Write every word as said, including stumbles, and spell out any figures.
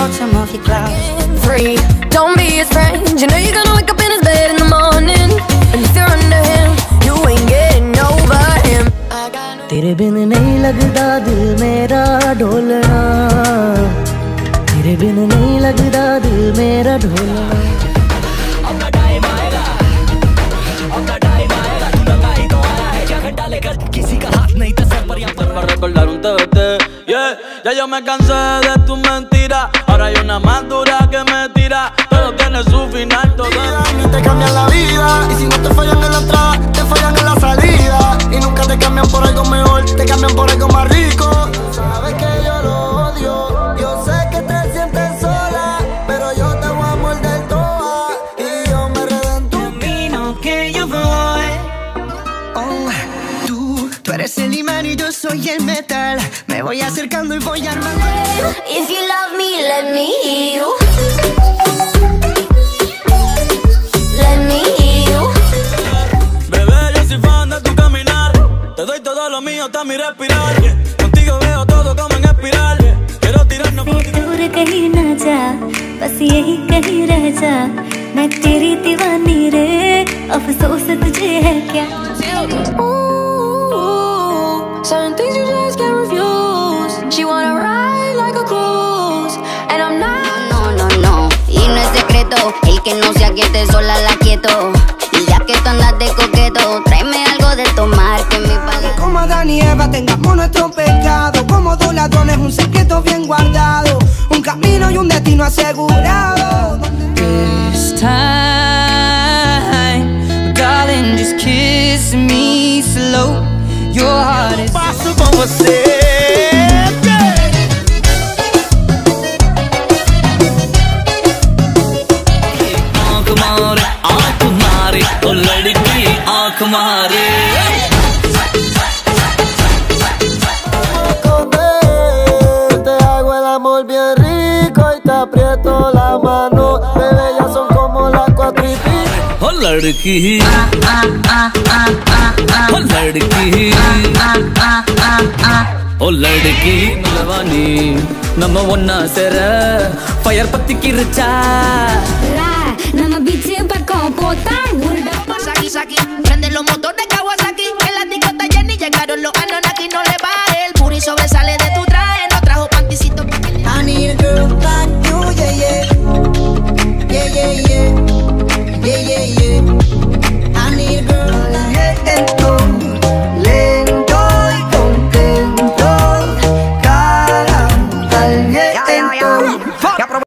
bottom of your clouds. Free, don't be his friend. You know you're gonna wake up in his bed in the morning, and if you're under him, you ain't getting over him. तेरे बिन नहीं लगता दिल मेरा ढोलना, तेरे बिन नहीं लगता दिल मेरा ढोलना. अपना टाइम आएगा, अपना टाइम आएगा, तू लगाई तो आया है जगह डालेगा किसी का हाथ नहीं था सर पर यहाँ पर. Para recordar un T B T, yeah. Ya yo me cansé de tus mentiras, ahora hay una más dura que me tira. Todo tiene su final, todo. Ni te cambian la vida, y si no te fallan en la entrada, te fallan en la salida. Y nunca te cambian por algo mejor, te cambian por algo más rico. Sabes que yo lo odio, yo sé que te sientes sola, pero yo te voy a morder toda, y yo me redento. Camino que yo voy. Oh, tú, tú eres el imán y yo soy el metal. Me voy acercando y voy armando. If you love me, let me hear you. Let me hear you. Bebé, yo soy fan de tu caminar. Te doy todo lo mío hasta mi respirar. Contigo veo todo como en espiral. Quiero tirarnos por दूर कहीं ना जा, बस यही कहीं रह जा. मैं तेरी दीवानी रे, अफसोस तुझे है क्या? Ooh, certain things you just can't refuse. She wanna ride like a cruise, and I'm not. No, no, no, y no es secreto, el que no se aquiete sola la quieto. Y ya que tú andas de coqueto, tráeme algo de tomar que mi padre. Como Adán y Eva tengamos nuestro pecado, como dos ladrones un secreto bien guardado, un camino y un destino asegurado. This time, darling, just kiss me slow. Your heart is paso con você. आँख मारे, आँख मारे, ओ लड़की आँख मारे. Te hago el amor bien rico y te aprieto la mano, bebé, ya son como las cuatro y pico. ओ लड़की, ओ लड़की, ओ लड़की नलवानी நம்ம ஒன்னா சேர ஃபயர் பத்தி கிருச்சா. நம்ம பீச் பக்கம் போத்தா ஒரு டப்பா Saki, saki, prende los motores.